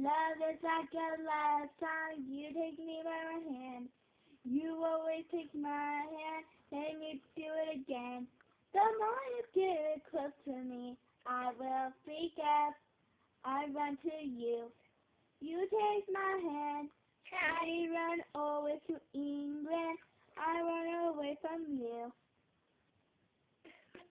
Love is like a love song. You take me by my hand. You always take my hand. Make me do it again. The more you get close to me, I will speak up. I run to you. You take my hand. I run away to England. I run away from you.